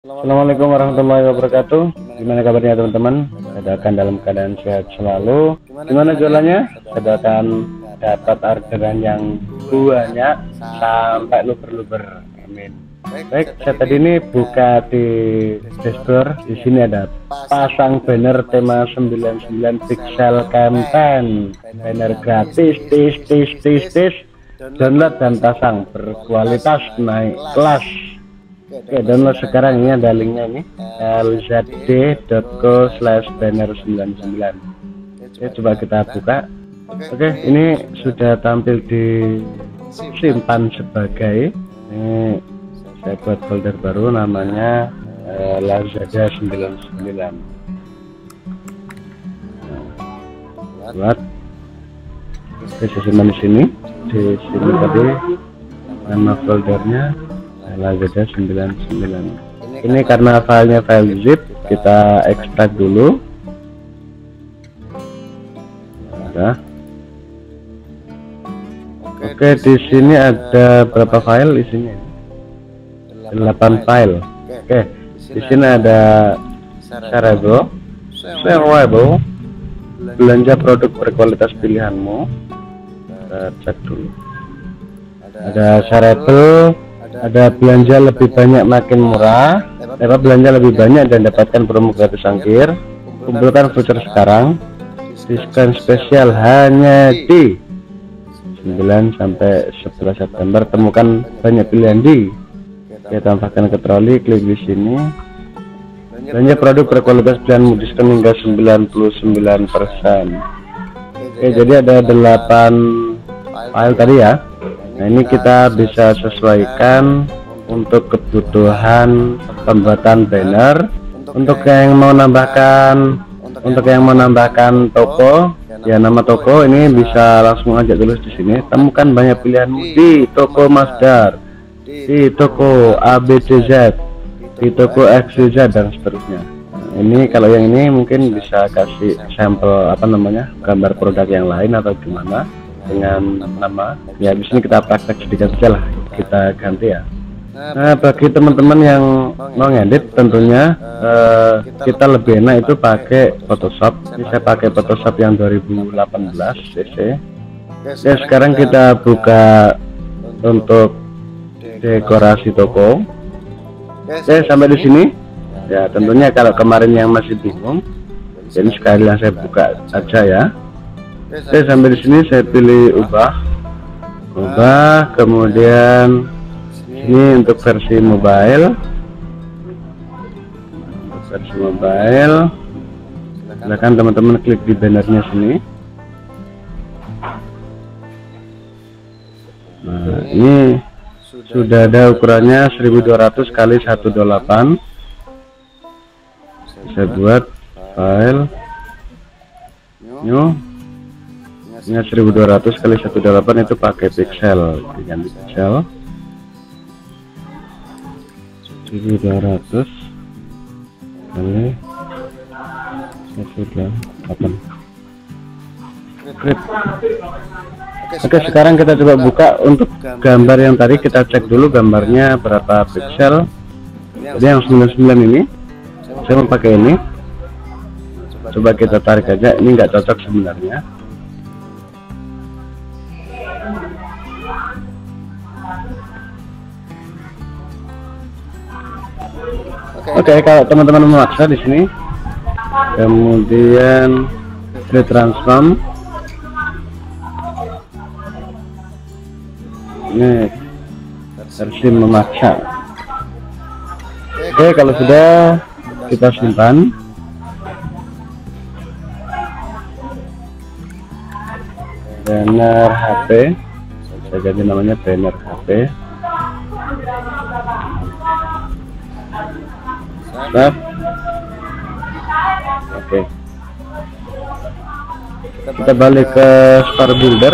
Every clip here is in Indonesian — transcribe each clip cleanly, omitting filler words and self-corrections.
Assalamualaikum warahmatullahi wabarakatuh. Gimana kabarnya teman-teman? Saya doakan dalam keadaan sehat selalu. Gimana jualannya? Saya doakan dapat orderan yang banyak sampai luber-luber. Amin. Baik, saya tadi ini buka di dashboard. Di sini ada pasang banner tema 99 pixel campaign. Banner gratis, tis. Download dan pasang berkualitas naik kelas. Oke, download sekarang. Ini ada linknya ini, lzd.co/banner99. Oke, coba kita buka. Oke, ini sudah tampil di simpan sebagai. Ini saya buat folder baru namanya Lazada 99. Buat. Oke, saya simpan di sini. Di sini tadi nama foldernya Lazada 99. Ini karena filenya file zip, kita ekstrak dulu. Nah. Oke, di sini ada berapa file isinya? 8 file. Oke, di sini ada shareable, belanja produk berkualitas pilihanmu. Kita cek dulu. Ada shareable, ada belanja lebih banyak makin murah, belanja lebih banyak dan dapatkan promo gratis ongkir, kumpulkan voucher sekarang, diskon spesial hanya di 9 sampai 11 September, temukan banyak pilihan di. Kita tambahkan ke troli, klik di sini. Belanja produk berkualitas pilihanmu, diskon hingga 99%. Oke, jadi ada 8 file tadi ya. Nah, ini kita bisa sesuaikan untuk kebutuhan pembuatan banner. Untuk yang mau nambahkan toko, ya nama toko ini bisa langsung aja tulis di sini. Temukan banyak pilihanmu di toko Masdar, di toko ABCZ, di toko XYZ dan seterusnya. Nah, ini kalau yang ini mungkin bisa kasih sampel gambar produk yang lain atau gimana dengan nama ya. Di sini kita praktek sedikit saja lah, kita ganti ya. Nah, bagi teman-teman yang mau ngedit tentunya kita lebih enak itu pakai Photoshop. Ini saya pakai Photoshop yang 2018 cc. Ya, sekarang kita buka untuk dekorasi toko. Oke, sampai di sini ya. Tentunya kalau kemarin yang masih bingung, jadi sekalian saya buka aja ya. Oke, sampai di sini saya pilih ubah, kemudian ini untuk versi mobile. Silakan teman-teman klik di bannernya sini. Nah, ini sudah ada ukurannya 1200 kali 128. Saya buat file new. Ini 1200 kali 128 itu pakai pixel, diganti pixel 1200 kali 128. Oke, sekarang kita coba buka untuk gambar yang tadi. Kita cek dulu gambarnya berapa pixel. Jadi yang 99 ini saya mau pakai ini. Coba kita tarik aja, ini nggak cocok sebenarnya. Oke, kalau teman-teman memaksa di sini, kemudian transform. Ini versi memaksa. Oke, kalau sudah kita simpan. Banner HP, saya ganti namanya banner HP. Nah, oke, kita balik ke Store Builder.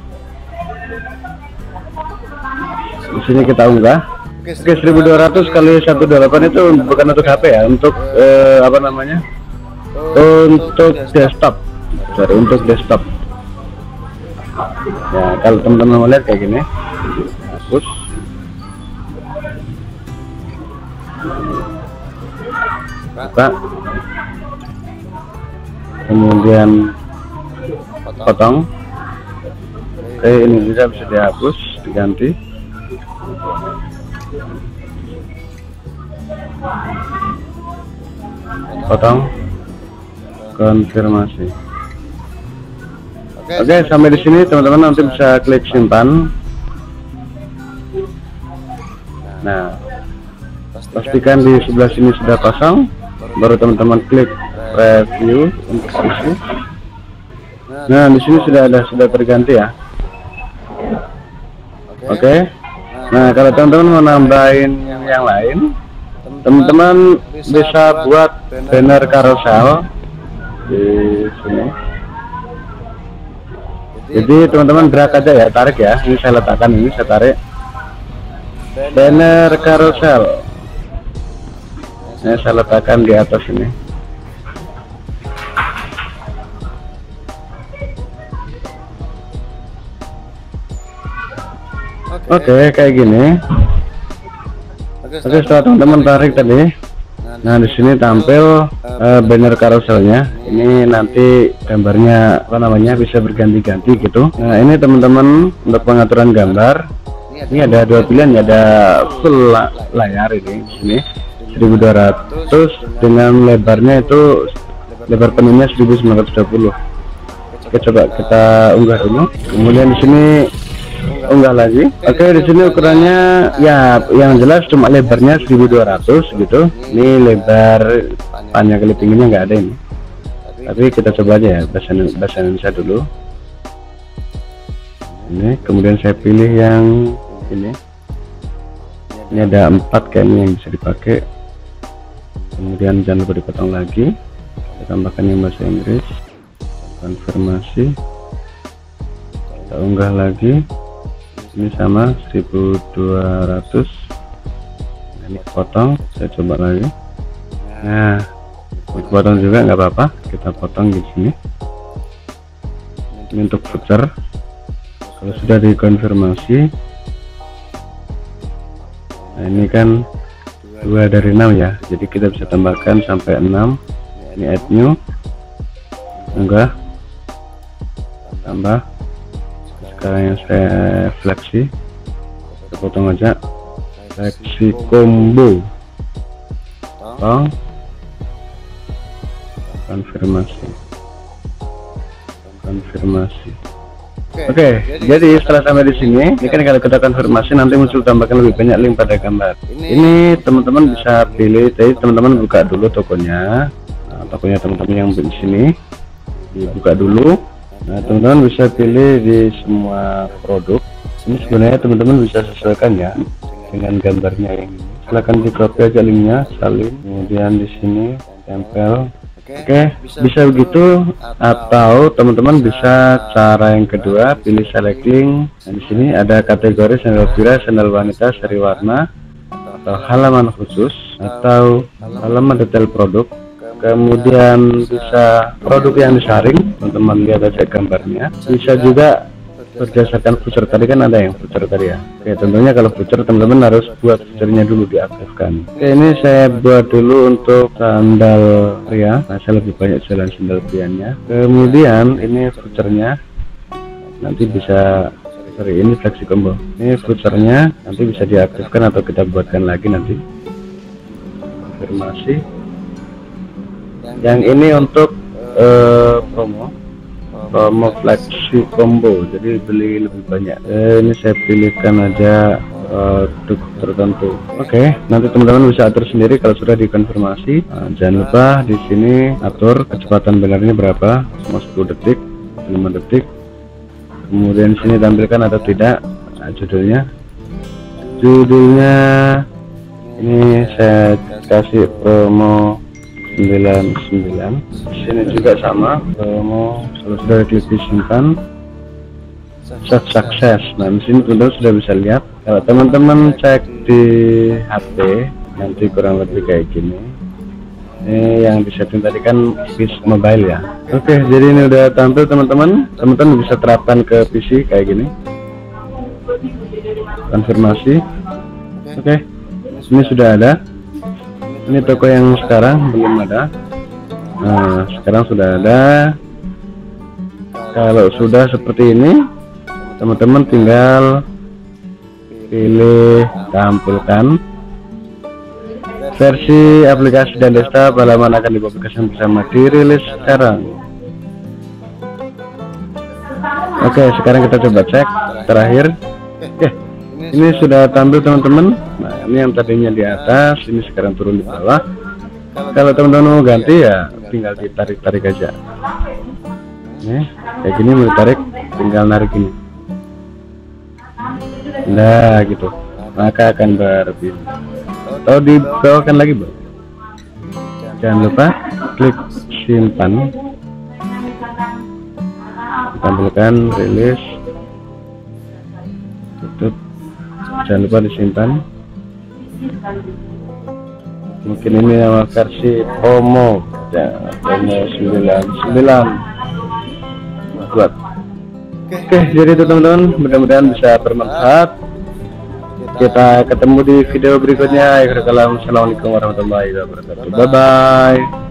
Di sini kita unggah. Oke, 1200 kali 128 itu bukan untuk HP ya, untuk untuk desktop. Untuk desktop. Ya, kalau teman-teman mau lihat kayak gini, hapus. buka, kemudian potong. Oke, ini juga bisa dihapus, diganti. Potong, konfirmasi. Oke, sampai di sini teman-teman nanti bisa klik simpan. Nah, pastikan di sebelah sini sudah kosong, baru teman-teman klik review untuk isi. Nah, di sini sudah terganti ya. Oke. Nah, kalau teman-teman mau nambahin yang lain, teman-teman bisa buat banner carousel di sini. Jadi teman-teman gerak aja ya, tarik ya. Ini saya letakkan, ini saya tarik. Banner carousel. Ini saya letakkan di atas ini. Oke, kayak gini. Oke, setelah teman-teman tarik tadi, nah di sini tampil banner carouselnya. Ini nanti gambarnya apa namanya bisa berganti-ganti gitu. Nah ini teman-teman untuk pengaturan gambar. Ini ada dua pilihan ya, ada full layar ini, sini 1200 dengan lebarnya itu lebar penuhnya 1920. Oke, coba kita unggah dulu. Kemudian di sini unggah lagi. Oke, di sini ukurannya ya yang jelas cuma lebarnya 1200 gitu. Ini lebar panjang kali tingginya nggak ada ini. Tapi kita coba aja ya bahasa Indonesia dulu. Ini kemudian saya pilih yang ini. Ini ada 4 kayaknya yang bisa dipakai. Kemudian jangan lupa dipotong lagi. Kita tambahkan yang bahasa Inggris. Konfirmasi. Kita unggah lagi. Ini sama 1200. Ini potong, saya coba lagi. Nah, potong juga nggak apa-apa, kita potong di sini. Ini untuk footer. Kalau sudah dikonfirmasi, nah ini kan 2 dari 6 ya, jadi kita bisa tambahkan sampai 6. Ini add new, enggak, tambah. Sekarang yang saya seleksi, kita potong aja, seleksi combo, potong, konfirmasi. Oke, jadi setelah sampai di sini, ini kan kalau kita konfirmasi nanti muncul tambahkan lebih banyak link pada gambar. Ini teman-teman bisa pilih, jadi teman-teman buka dulu tokonya. Nah, tokonya teman-teman yang di sini dibuka dulu. Nah, teman-teman bisa pilih di semua produk. Ini sebenarnya teman-teman bisa sesuaikan ya dengan gambarnya ini. Silahkan di copy aja linknya, salin. Kemudian di sini tempel. Oke, bisa begitu, atau teman-teman bisa cara yang kedua, pilih select link. Nah, di sini ada kategori sandal pria, sandal wanita, seri warna, atau halaman khusus, atau halaman detail produk. Kemudian bisa produk yang disaring, teman-teman lihat aja gambarnya. Bisa juga berdasarkan voucher, tadi kan ada yang voucher tadi ya. Oke, tentunya kalau voucher teman-teman harus buat vouchernya dulu, diaktifkan. Oke, ini saya buat dulu untuk sandal pria. Nah, saya lebih banyak jalan sandal prianya. Kemudian ini vouchernya nanti bisa, sorry, ini flexi combo. Ini vouchernya nanti bisa diaktifkan atau kita buatkan lagi nanti. Konfirmasi. Yang ini untuk promo flexi combo, jadi beli lebih banyak. Ini saya pilihkan aja produk tertentu. Oke, nanti teman-teman bisa atur sendiri kalau sudah dikonfirmasi. Jangan lupa di sini atur kecepatan bannernya berapa, cuma 10 detik, 5 detik. Kemudian sini tampilkan atau tidak. Nah, judulnya ini saya kasih promo 99. Sini juga sama, promo. Kalau sudah klik disimpan, sukses. Nah, di sini teman-teman sudah bisa lihat. Kalau teman-teman cek di HP nanti kurang lebih kayak gini. Ini yang disetting tadi kan PC mobile ya. Oke, jadi ini udah tampil teman-teman. Teman-teman bisa terapkan ke PC kayak gini. Konfirmasi. Oke, ini sudah ada. Ini toko yang sekarang belum ada. Nah, sekarang sudah ada. Kalau sudah seperti ini, teman-teman tinggal pilih tampilkan. Versi aplikasi dan desktop halaman akan dipublikasikan bersama, dirilis sekarang. Oke, sekarang kita coba cek terakhir. Oke, ini sudah tampil teman-teman. Nah, ini yang tadinya di atas, ini sekarang turun di bawah. Kalau teman-teman mau ganti ya tinggal ditarik-tarik aja. Nih, kayak gini mau ditarik, tinggal narik ini. Nah, gitu. Maka akan berpindah. Atau dibawakan lagi, Bro. Jangan lupa klik simpan. Tampilkan, rilis, tutup. Jangan lupa disimpan. Mungkin ini nama versi Pomo ya, Pomo 99 buat. Oke, jadi itu teman-teman, mudah-mudahan bisa bermanfaat. Kita ketemu di video berikutnya. Assalamualaikum warahmatullahi wabarakatuh. Bye bye.